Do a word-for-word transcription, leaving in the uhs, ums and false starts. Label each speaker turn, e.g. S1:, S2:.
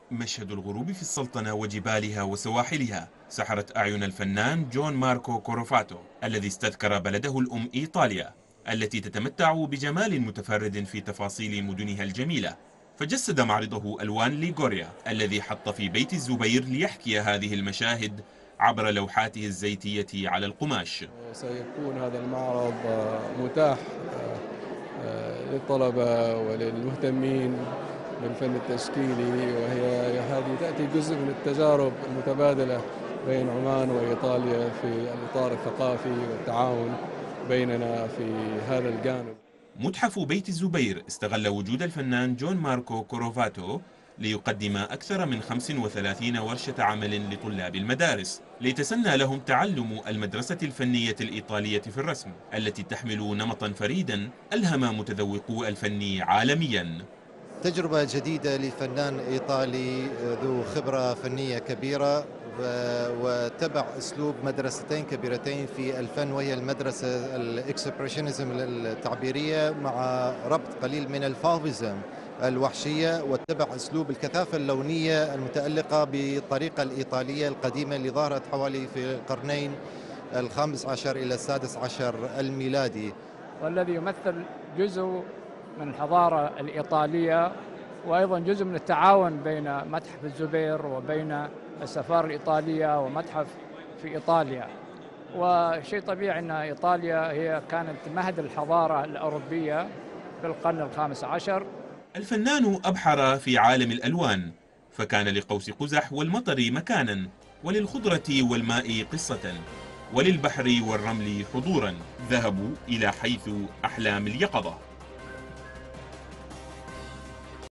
S1: مشهد الغروب في السلطنة وجبالها وسواحلها سحرت أعين الفنان جون ماركو كوروفاتو الذي استذكر بلده الأم إيطاليا التي تتمتع بجمال متفرد في تفاصيل مدنها الجميلة، فجسد معرضه ألوان ليغوريا الذي حط في بيت الزبير ليحكي هذه المشاهد عبر لوحاته الزيتية على القماش.
S2: سيكون هذا المعرض متاح للطلبة وللمهتمين بالفن التشكيلي، وهي هذه تأتي جزء من التجارب المتبادلة بين عمان وإيطاليا في الإطار الثقافي والتعاون بيننا في هذا الجانب.
S1: متحف بيت الزبير استغل وجود الفنان جون ماركو كوروفاتو ليقدم أكثر من خمس وثلاثين ورشة عمل لطلاب المدارس ليتسنى لهم تعلم المدرسة الفنية الإيطالية في الرسم التي تحمل نمطا فريدا ألهم متذوقو الفن عالميا.
S3: تجربة جديدة لفنان إيطالي ذو خبرة فنية كبيرة وتبع أسلوب مدرستين كبيرتين في الفن، وهي المدرسة الإكسبريشنزم التعبيرية مع ربط قليل من الفافيزم الوحشية، واتبع أسلوب الكثافة اللونية المتألقة بالطريقة الإيطالية القديمة اللي ظهرت حوالي في القرنين الخامس عشر إلى السادس عشر الميلادي،
S4: والذي يمثل جزء من الحضارة الإيطالية وأيضا جزء من التعاون بين متحف الزبير وبين السفارة الإيطالية ومتحف في إيطاليا. وشيء طبيعي أن إيطاليا هي كانت مهد الحضارة الأوروبية في القرن الخامس عشر.
S1: الفنان أبحر في عالم الألوان، فكان لقوس قزح والمطر مكانا، وللخضرة والماء قصة، وللبحر والرمل حضورا ذهبوا إلى حيث أحلام اليقظة.